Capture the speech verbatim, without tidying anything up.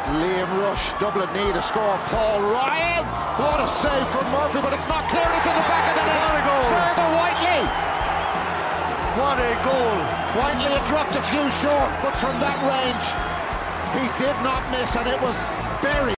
Liam Rush, Dublin need a score. Paul Ryan, what a save from Murphy, but it's not clear. It's in the back of the net. What a goal! Fergal Whiteley. What a goal! Whiteley had dropped a few short, but from that range, he did not miss, and it was buried.